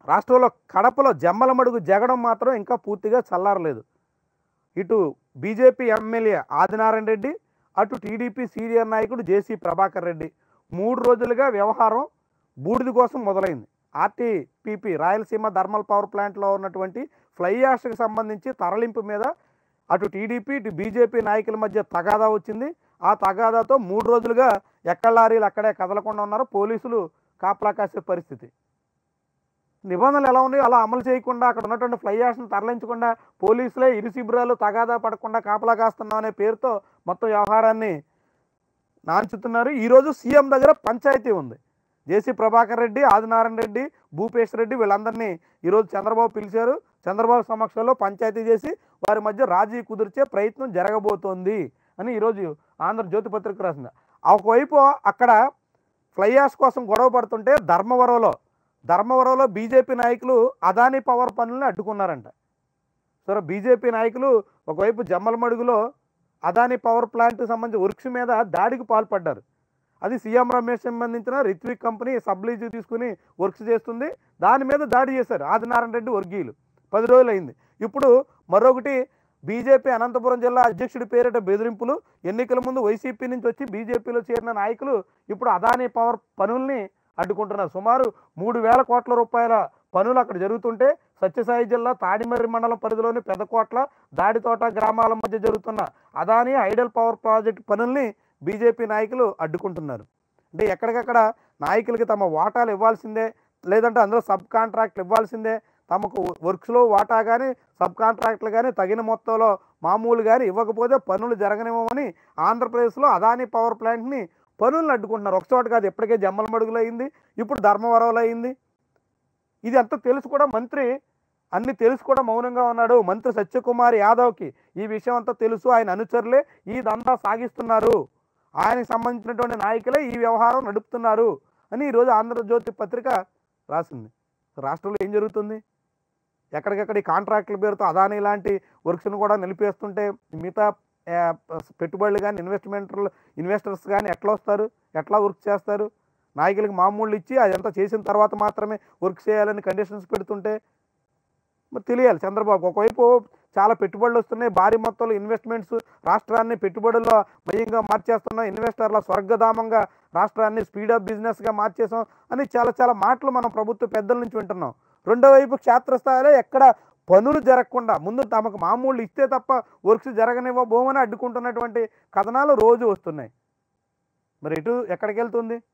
రాష్ట్రంలో కడపలో జమ్మలమడుగు జగడం మాత్రం ఇంకా పూర్తిగా చల్లారలేదు. ఇటు బీజేపీ ఎమ్మెల్యే ఆదినారాయణ రెడ్డి, అటు టీడీపీ సీనియర్ నాయకుడు జేసీ ప్రభాకర్ రెడ్డి 3 రోజులుగా వ్యవహారం బూడిద కోసం మొదలైంది. ఆర్టీపీపీ రాయలసీమ థర్మల్ పవర్ ప్లాంట్లో ఉన్నటువంటి ఫ్లై యాష్కి సంబంధించి తరలింపు మీద అటు టీడీపీ ఇటు బీజేపీ నాయకుల మధ్య తగాదా వచ్చింది. ఆ తగాదాతో 3 రోజులుగా ఎక్కడ లారీలు అక్కడే కదలకుండా ఉన్నారు. పోలీసులు కాపలా కాసే పరిస్థితి. నిబంధనలు ఎలా ఉన్నాయో అలా అమలు చేయకుండా అక్కడ ఉన్నటువంటి ఫ్లై యాష్ను తరలించకుండా పోలీసులే ఇరు శిబిరాలు తగాదా పడకుండా కాపలా కాస్తున్నాం అనే పేరుతో మొత్తం వ్యవహారాన్ని నాంచుతున్నారు. ఈరోజు సీఎం దగ్గర పంచాయతీ ఉంది. జేసీ ప్రభాకర్ రెడ్డి, ఆదినారాయణ రెడ్డి, భూపేష్ రెడ్డి వీళ్ళందరినీ ఈరోజు చంద్రబాబు పిలిచారు. చంద్రబాబు సమక్షంలో పంచాయతీ చేసి వారి మధ్య రాజీ కుదిర్చే ప్రయత్నం జరగబోతోంది అని ఈరోజు ఆంధ్రజ్యోతి పత్రిక రాసింది. ఒకవైపు అక్కడ ఫ్లై యాష్ కోసం గొడవ పడుతుంటే ధర్మవరంలో బీజేపీ నాయకులు అదానీ పవర్ పనులను అడ్డుకున్నారంట. సరే, బీజేపీ నాయకులు ఒకవైపు జమ్మలమడుగులో అదానీ పవర్ ప్లాంట్కి సంబంధించి వర్క్స్ మీద దాడికి పాల్పడ్డారు. అది సీఎం రమేష్ సంబంధించిన రిత్విక్ కంపెనీ సబ్లీజ్ తీసుకుని వర్క్స్ చేస్తుంది. దాని మీద దాడి చేశారు ఆదినారాయణ రెడ్డి వర్గీయులు. 10 రోజులు అయింది. ఇప్పుడు మరొకటి బీజేపీ అనంతపురం జిల్లా అధ్యక్షుడి పేరిట బెదిరింపులు. ఎన్నికల ముందు వైసీపీ నుంచి వచ్చి బీజేపీలో చేరిన నాయకులు ఇప్పుడు అదానీ పవర్ పనుల్ని అడ్డుకుంటున్నారు. సుమారు 3,000 కోట్ల రూపాయల పనులు అక్కడ జరుగుతుంటే సత్యసాయి జిల్లా తాడిమర్రి మండలం పరిధిలోని పెదకోట్ల, దాడితోట గ్రామాల మధ్య జరుగుతున్న అదానీ ఐడల్ పవర్ ప్రాజెక్టు పనుల్ని బీజేపీ నాయకులు అడ్డుకుంటున్నారు. అంటే ఎక్కడికక్కడ నాయకులకి తమ వాటాలు ఇవ్వాల్సిందే, లేదంటే అందులో సబ్ కాంట్రాక్ట్లు ఇవ్వాల్సిందే, తమకు వర్క్స్లో వాటా కానీ సబ్ కాంట్రాక్ట్లు కానీ తగిన మొత్తంలో మామూలు కానీ ఇవ్వకపోతే పనులు జరగనివ్వమని ఆంధ్రప్రదేశ్లో అదానీ పవర్ ప్లాంట్ని పనులను అడ్డుకుంటున్నారు. ఒకచోట కాదు, ఎప్పటికే జమ్మలమడుగులో అయింది, ఇప్పుడు ధర్మవరంలో అయింది. ఇది అంతా తెలుసు కూడా మంత్రి అన్ని తెలుసు కూడా మౌనంగా ఉన్నాడు. మంత్రి సత్యకుమార్ యాదవ్కి ఈ విషయం అంతా తెలుసు. ఆయన అనుచరులే ఈ దందా సాగిస్తున్నారు, ఆయనకు సంబంధించినటువంటి నాయకులే ఈ వ్యవహారం నడుపుతున్నారు అని ఈరోజు ఆంధ్రజ్యోతి పత్రిక రాసింది. రాష్ట్రంలో ఏం జరుగుతుంది? ఎక్కడికెక్కడ ఈ కాంట్రాక్టుల పేరుతో అదానీ లాంటి వర్క్స్ను కూడా నిలిపేస్తుంటే మిగతా పెట్టుబడులు కానీ ఇన్వెస్టర్స్ కానీ ఎట్లా వస్తారు, ఎట్లా వర్క్ చేస్తారు? నాయకులకు మామూలు ఇచ్చి అదంతా చేసిన తర్వాత మాత్రమే వర్క్ చేయాలని కండిషన్స్ పెడుతుంటే మరి తెలియాలి చంద్రబాబు. ఒకవైపు చాలా పెట్టుబడులు వస్తున్నాయి, భారీ మొత్తంలో ఇన్వెస్ట్మెంట్స్, రాష్ట్రాన్ని పెట్టుబడుల్లో మయంగా మార్చేస్తున్నాం, ఇన్వెస్టర్ల స్వర్గధామంగా రాష్ట్రాన్ని స్పీడప్ బిజినెస్గా మార్చేసాం అని చాలా మాటలు మనం ప్రభుత్వ పెద్దల నుంచి వింటున్నాం. రెండో వైపు క్షేత్రస్థాయిలో ఎక్కడ పనులు జరగకుండా ముందు తమకు మామూలు ఇస్తే తప్ప వర్క్స్ జరగనివ్వబోమని అడ్డుకుంటున్నటువంటి కథనాలు రోజు వస్తున్నాయి. మరి ఎక్కడికి వెళ్తుంది?